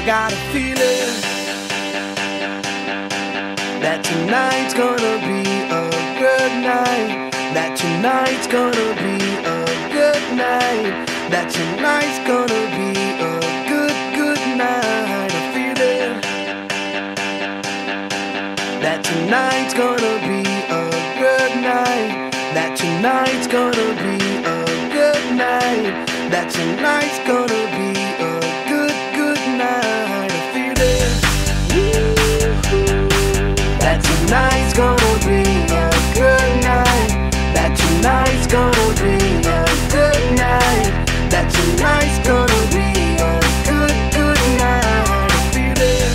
got a feeling that tonight's gonna be a good night. That tonight's gonna be a good night. That tonight's gonna be a good night. A feeling that tonight's gonna be a good night. That tonight's gonna be a good night. That tonight's gonna be a good night. A feeling that tonight's gonna be a good night. That tonight's gonna be a good night. That tonight's gonna be a good night. A feeling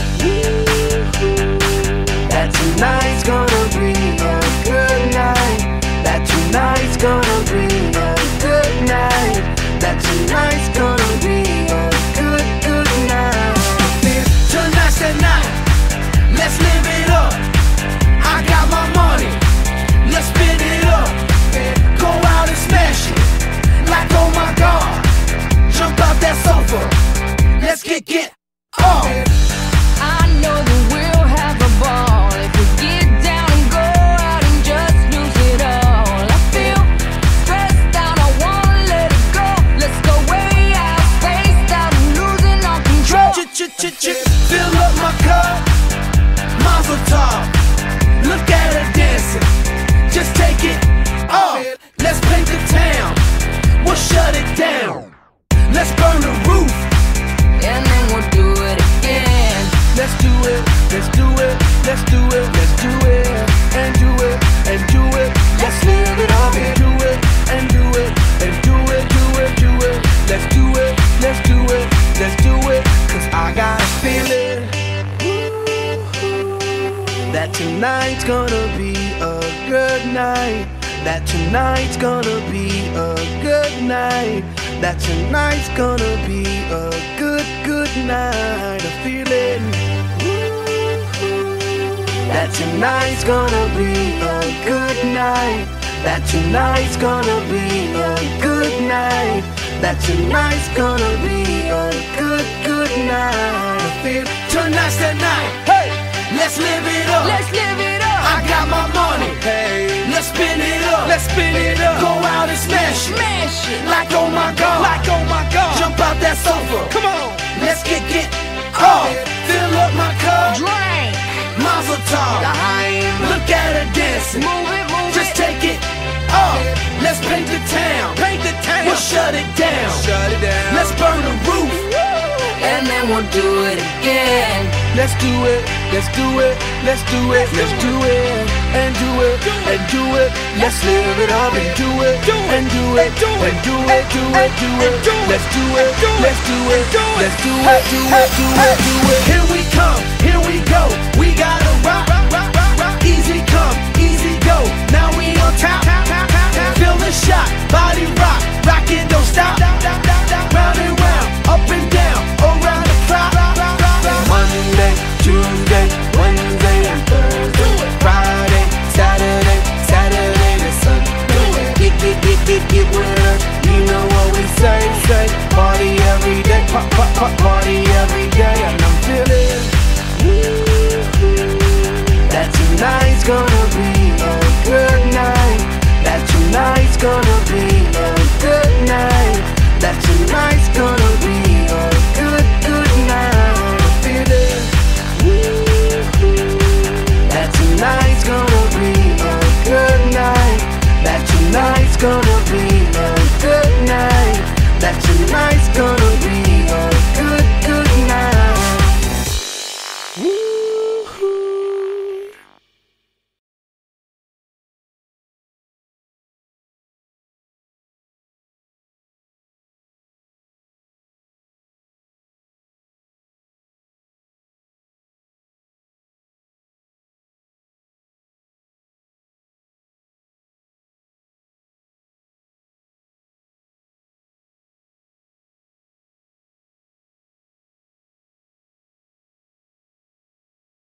that tonight's gonna be a good night. That tonight's gonna be a good night. That tonight's gonna be a good night. Tonight's the night. Let's live it up. I got my money. Let's spin it up. Go out and smash it. Like oh my God. Jump out that sofa. Let's get off. I know that we'll have a ball if we get down and go out and just lose it all. I feel stressed out, I wanna let it go. Let's go way out, spaced out and losing all control. Fill up my cup, Mazel tov. Look at her dancing, just take it off. Let's paint the town, we'll shut it down. Let's burn the roof, And then we'll do it again. let's do it, let's do it, let's do it, let's do it, and do it, and do it. Let's live it up and do it, and do it, and do it, do it, do it. Let's do it, let's do it, let's do it. Cause I got a feeling that tonight's gonna be a good night. That tonight's gonna be a good night. That tonight's gonna be a good night. A feeling that tonight's gonna be a good night. That tonight's gonna be a good night. That tonight's gonna be a good night. I feel tonight's the night. Hey, let's live it up. Let's live it up. I got my money. Hey, let's spin it up. Let's spin it up. Go out and smash it. Smash it. Like oh my God. Like oh my God. Jump out that sofa. Come on. Let's get off. Fill up my cup. Drink. Mazel tov. Look at her dancing. Move it, move Just it. take it off. Let's paint the town. Paint the town. We'll shut it down. Shut it down. Let's burn the roof. And then we'll do it again. Let's do it. Let's do it. Let's do it. Let's do it. And do it. And do it. Let's live it up and do it. And do it. And do it. Do it. Do it. Let's do it. Let's do it. Let's do it. Do it. Do it. Do it. Here we come. Here we go. We gotta rock. Easy come. Easy go. Now we on top. Feel the shot. Body rock. Rock it. Don't stop. Round and round. Up and down. Around the clock. Monday, Tuesday, Wednesday and Thursday, Friday, Saturday, Saturday to Sunday. Get with us, you know what we say. Party every day, party every day. And I'm feeling that tonight's gonna be a good night. That tonight's gonna be